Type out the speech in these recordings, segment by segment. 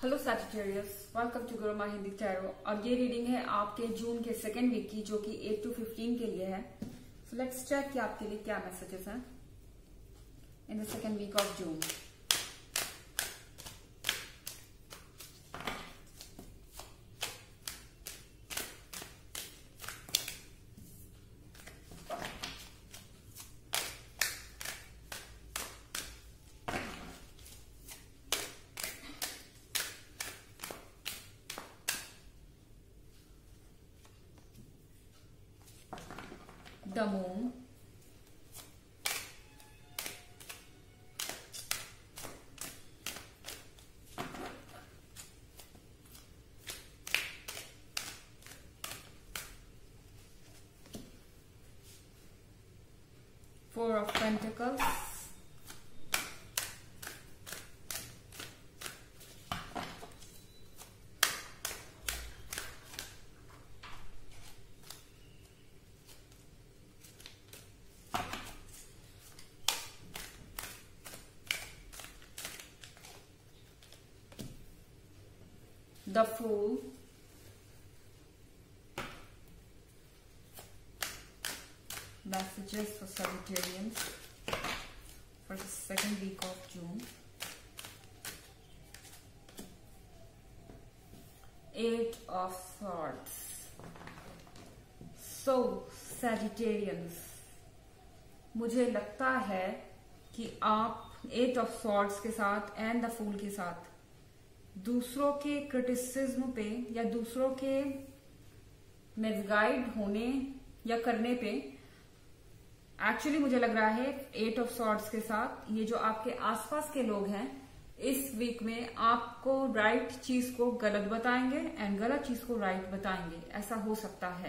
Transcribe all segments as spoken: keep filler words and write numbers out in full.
Hello Sagittarius, welcome to Guruma Hindi tarot. और ये reading है आपके जून के सेकेंड वीक की, जो कि एट टू फिफ्टीन के लिए है। सो लेट्स चेक कि आपके लिए क्या मैसेजेस हैं in the second week of June. The moon, Four of Pentacles, The Fool, messages for Sagittarians for the second week of June. Eight of Swords. So Sagittarians, मुझे लगता है कि आप एट ऑफ सॉर्ड्स के साथ and the fool के साथ दूसरों के क्रिटिसिज्म पे या दूसरों के मिसगाइड होने या करने पे, एक्चुअली मुझे लग रहा है एट ऑफ सॉर्ड्स के साथ ये जो आपके आसपास के लोग हैं इस वीक में आपको राइट चीज को गलत बताएंगे एंड गलत चीज को राइट बताएंगे। ऐसा हो सकता है।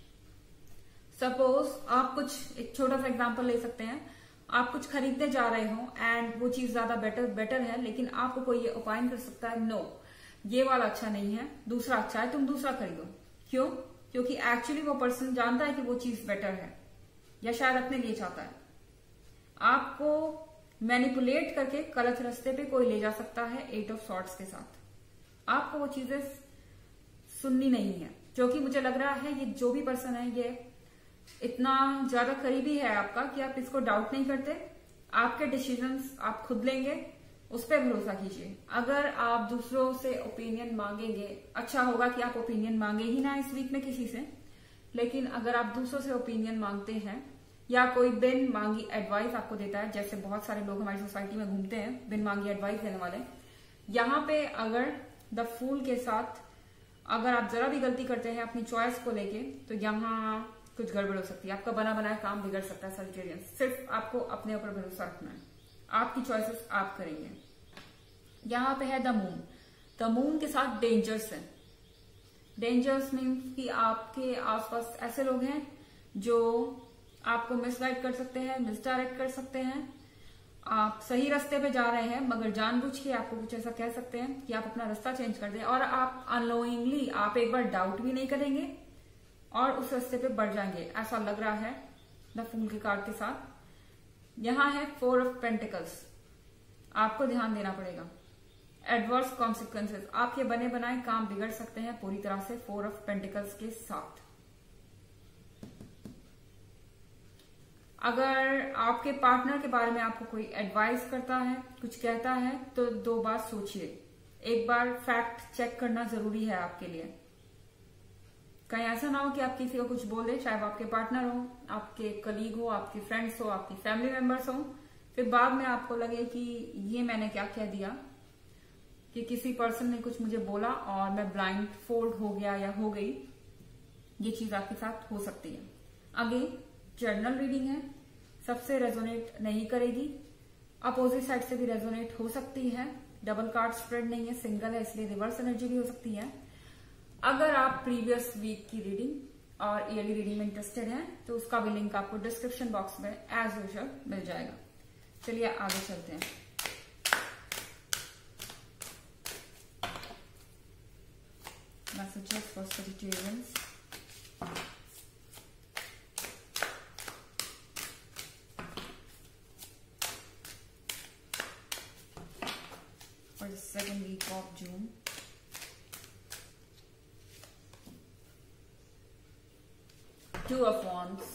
सपोज आप कुछ, एक छोटा सा एग्जांपल ले सकते हैं, आप कुछ खरीदने जा रहे हो एंड वो चीज ज्यादा बेटर बेटर है, लेकिन आपको कोई ये ओपाइन कर सकता है, नो ये वाला अच्छा नहीं है, दूसरा अच्छा है, तुम दूसरा खरीदो। क्यों? क्योंकि एक्चुअली वो पर्सन जानता है कि वो चीज बेटर है या शायद अपने लिए चाहता है। आपको मैनिपुलेट करके गलत रास्ते पे कोई ले जा सकता है एट ऑफ सॉर्ड्स के साथ। आपको वो चीजें सुननी नहीं है, जो कि मुझे लग रहा है ये जो भी पर्सन है ये इतना ज्यादा करीबी है आपका कि आप इसको डाउट नहीं करते। आपके डिसीजंस आप खुद लेंगे, उस पर भरोसा कीजिए। अगर आप दूसरों से ओपिनियन मांगेंगे, अच्छा होगा कि आप ओपिनियन मांगे ही ना इस वीक में किसी से, लेकिन अगर आप दूसरों से ओपिनियन मांगते हैं या कोई बिन मांगी एडवाइस आपको देता है, जैसे बहुत सारे लोग हमारी सोसाइटी में घूमते हैं बिन मांगी एडवाइस देने वाले, यहाँ पे अगर द फूल के साथ अगर आप जरा भी गलती करते हैं अपनी चॉइस को लेके, तो यहाँ कुछ गड़बड़ हो सकती है। आपका बना बनाया काम बिगड़ सकता है सैजिटेरियन। सिर्फ आपको अपने ऊपर भरोसा रखना है, आपकी चॉइसेस आप करेंगे। यहाँ पे है द मून। द मून के साथ डेंजर्स है। डेंजर्स मीन्स कि आपके आसपास ऐसे लोग हैं जो आपको मिसगाइड कर सकते हैं, मिसडायरेक्ट कर सकते हैं। आप सही रास्ते पे जा रहे हैं मगर जानबूझ के आपको कुछ ऐसा कह सकते हैं कि आप अपना रास्ता चेंज कर दें, और आप अननोइंगली आप एक बार डाउट भी नहीं करेंगे और उस रास्ते पे बढ़ जाएंगे। ऐसा लग रहा है द फूल के कार्ड के साथ। यहां है फोर ऑफ पेंटिकल्स। आपको ध्यान देना पड़ेगा। एडवर्स कॉन्सिक्वेंसेस, आपके बने बनाए काम बिगड़ सकते हैं पूरी तरह से फोर ऑफ पेंटिकल्स के साथ। अगर आपके पार्टनर के बारे में आपको कोई एडवाइस करता है, कुछ कहता है, तो दो बार सोचिए। एक बार फैक्ट चेक करना जरूरी है आपके लिए। कहीं ऐसा ना हो कि आप किसी को कुछ बोल दें, चाहे वो आपके पार्टनर हो, आपके कलीग हो, आपके फ्रेंड्स हो, आपकी फैमिली मेंबर्स हो, फिर बाद में आपको लगे कि ये मैंने क्या कह दिया, कि किसी पर्सन ने कुछ मुझे बोला और मैं ब्लाइंड फोल्ड हो गया या हो गई। ये चीज आपके साथ हो सकती है। अगेन जर्नल रीडिंग है, सबसे रेजोनेट नहीं करेगी, अपोजिट साइड से भी रेजोनेट हो सकती है। डबल कार्ड स्प्रेड नहीं है, सिंगल है, इसलिए रिवर्स एनर्जी भी हो सकती है। अगर आप प्रीवियस वीक की रीडिंग और ईयरली रीडिंग में इंटरेस्टेड हैं तो उसका भी लिंक आपको डिस्क्रिप्शन बॉक्स में एज यूजुअल मिल जाएगा। चलिए आगे चलते हैं। Messages for Sagittarians. for the second week of June. Two of Wands.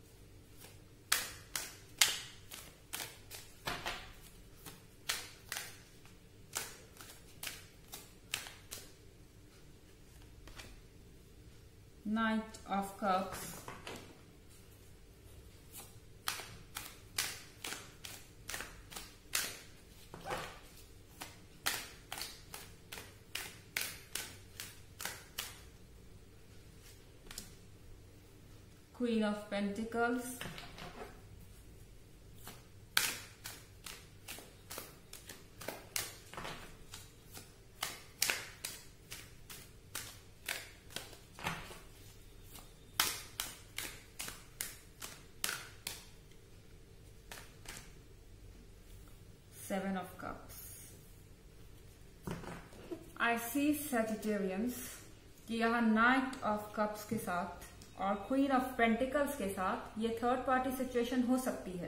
Knight of Cups. Queen of Pentacles. Seven of Cups. I see Sagittarians कि यहाँ नाइट ऑफ कप्स के साथ और क्वीन ऑफ पेंटिकल्स के साथ ये थर्ड पार्टी सिचुएशन हो सकती है।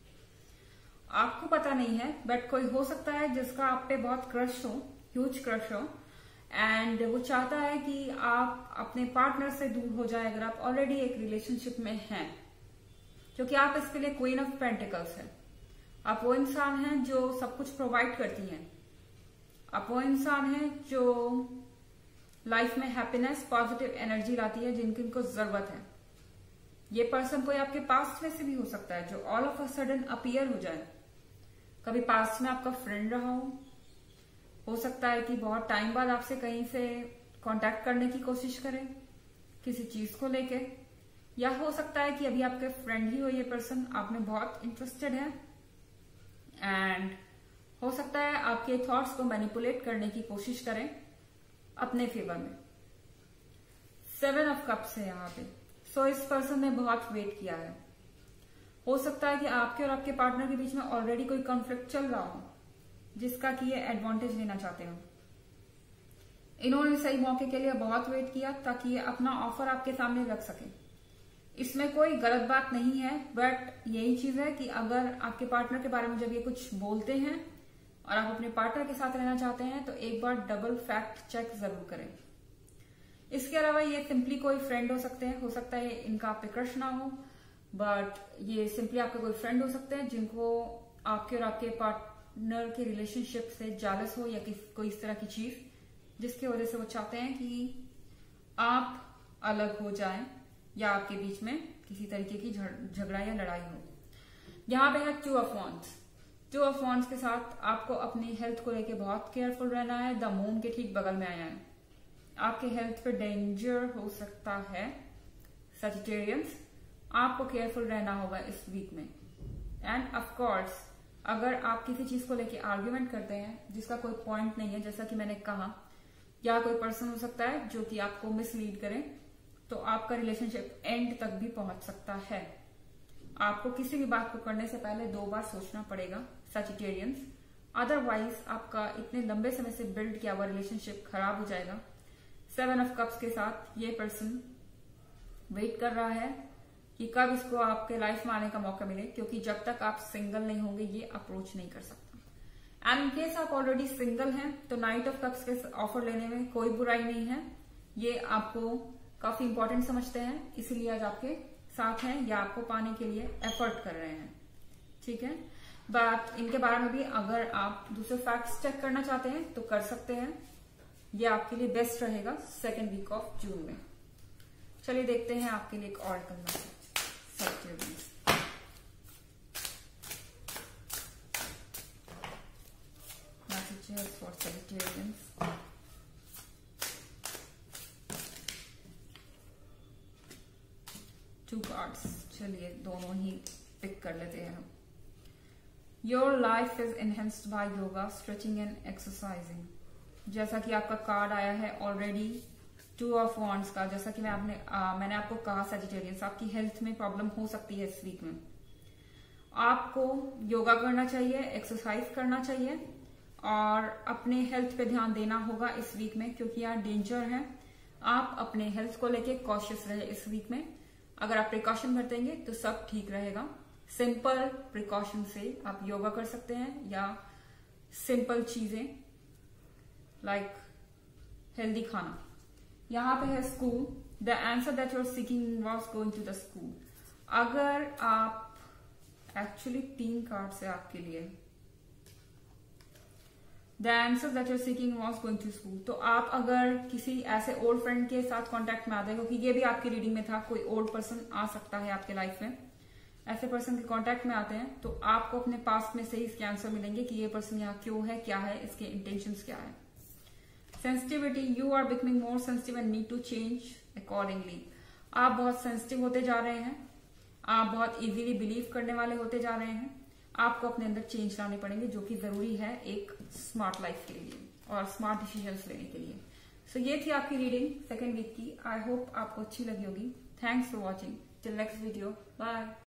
आपको पता नहीं है, बट कोई हो सकता है जिसका आप पे बहुत क्रश हो, ह्यूज क्रश हो, एंड वो चाहता है कि आप अपने पार्टनर से दूर हो जाए अगर आप ऑलरेडी एक रिलेशनशिप में हैं, क्योंकि आप इसके लिए क्वीन ऑफ पेंटिकल्स हैं। आप वो इंसान हैं जो सब कुछ प्रोवाइड करती हैं। आप वो इंसान हैं जो लाइफ में हैप्पीनेस, पॉजिटिव एनर्जी लाती है, जिनकी इनको जरूरत है। ये पर्सन कोई आपके पास्ट में से भी हो सकता है जो all of a sudden appear हो जाए। कभी पास्ट में आपका फ्रेंड रहा हो हो सकता है कि बहुत टाइम बाद आपसे कहीं से कांटेक्ट करने की कोशिश करे किसी चीज को लेके, या हो सकता है कि अभी आपके फ्रेंड ही हो ये पर्सन, आप में बहुत इंटरेस्टेड है, एंड हो सकता है आपके थॉट्स को मैनिपुलेट करने की कोशिश करें अपने फेवर में। सेवन ऑफ कप्स है यहाँ पे। सो इस पर्सन ने बहुत वेट किया है। हो सकता है कि आपके और आपके पार्टनर के बीच में ऑलरेडी कोई कॉन्फ्लिक्ट चल रहा हो जिसका कि ये एडवांटेज लेना चाहते हो। इन्होंने सही मौके के लिए बहुत वेट किया ताकि ये अपना ऑफर आपके सामने रख सके। इसमें कोई गलत बात नहीं है, बट यही चीज है कि अगर आपके पार्टनर के बारे में जब ये कुछ बोलते हैं और आप अपने पार्टनर के साथ रहना चाहते हैं तो एक बार डबल फैक्ट चेक जरूर करें। इसके अलावा ये सिंपली कोई फ्रेंड हो सकते हैं, हो सकता है इनका आप पे क्रश ना हो, बट ये सिंपली आपके कोई फ्रेंड हो सकते हैं जिनको आपके और आपके पार्टनर के रिलेशनशिप से जालस हो या कोई इस तरह की चीज जिसकी वजह से वो चाहते हैं कि आप अलग हो जाएं या आपके बीच में किसी तरीके की झगड़ा या लड़ाई हो। यहाँ पे है two of wands. Two of wands के साथ आपको अपनी हेल्थ को लेके बहुत केयरफुल रहना है। द मून के ठीक बगल में आया है। आपके हेल्थ पे डेंजर हो सकता है सजिटेरियंस, आपको केयरफुल रहना होगा इस वीक में। एंड ऑफ कोर्स अगर आप किसी चीज को लेके आर्ग्यूमेंट करते हैं जिसका कोई पॉइंट नहीं है, जैसा कि मैंने कहा, या कोई पर्सन हो सकता है जो कि आपको मिसलीड करे, तो आपका रिलेशनशिप एंड तक भी पहुंच सकता है। आपको किसी भी बात को करने से पहले दो बार सोचना पड़ेगा सजिटेरियंस, अदरवाइज आपका इतने लंबे समय से बिल्ड किया हुआ रिलेशनशिप खराब हो जाएगा। सेवन ऑफ कप्स के साथ ये पर्सन वेट कर रहा है कि कब इसको आपके लाइफ में आने का मौका मिले, क्योंकि जब तक आप सिंगल नहीं होंगे ये अप्रोच नहीं कर सकता। एंड इन केस आप ऑलरेडी सिंगल हैं तो नाइट ऑफ कप्स के ऑफर लेने में कोई बुराई नहीं है। ये आपको काफी इंपॉर्टेंट समझते हैं, इसीलिए आज आपके साथ हैं या आपको पाने के लिए एफर्ट कर रहे हैं, ठीक है। बट इनके बारे में भी अगर आप दूसरे फैक्ट्स चेक करना चाहते हैं तो कर सकते हैं। ये आपके लिए बेस्ट रहेगा सेकेंड वीक ऑफ जून में। चलिए देखते हैं आपके लिए एक oracle message. Messages for Sagittarians. Two cards. चलिए दोनों ही पिक कर लेते हैं हम। Your life is enhanced by yoga, stretching and exercising. जैसा कि आपका कार्ड आया है ऑलरेडी टू ऑफ वॉन्ड्स का, जैसा कि मैं आपने आ, मैंने आपको कहा सजिटेरियंस, आपकी हेल्थ में प्रॉब्लम हो सकती है इस वीक में। आपको योगा करना चाहिए, एक्सरसाइज करना चाहिए और अपने हेल्थ पे ध्यान देना होगा इस वीक में, क्योंकि यहाँ डेंजर है। आप अपने हेल्थ को लेके कॉशियस रहे इस वीक में। अगर आप प्रिकॉशन बरतेंगे तो सब ठीक रहेगा। सिंपल प्रिकॉशन से आप योगा कर सकते हैं या सिंपल चीजें लाइक हेल्दी खाना। यहाँ पे है school, the answer that you are seeking was going to the school. अगर आप एक्चुअली तीन कार्ड से आपके लिए the answer that you are seeking was going to school, तो आप अगर किसी ऐसे ओल्ड फ्रेंड के साथ कांटेक्ट में आते हैं, क्योंकि ये भी आपकी रीडिंग में था, कोई ओल्ड पर्सन आ सकता है आपके लाइफ में, ऐसे पर्सन के कांटेक्ट में आते हैं, तो आपको अपने पास्ट में से ही इसके आंसर मिलेंगे कि ये पर्सन यहाँ क्यों है, क्या है, इसके इंटेंशंस क्या है। Sensitivity, you are becoming more sensitive and need to change accordingly. आप बहुत सेंसिटिव होते जा रहे हैं, आप बहुत इजीली बिलीव करने वाले होते जा रहे हैं। आपको अपने अंदर चेंज लाने पड़ेंगे, जो कि जरूरी है एक स्मार्ट लाइफ के लिए और स्मार्ट डिसीजंस लेने के लिए। सो so, ये थी आपकी रीडिंग सेकेंड वीक की। आई होप आपको अच्छी लगी होगी। Thanks for watching. Till next video, bye.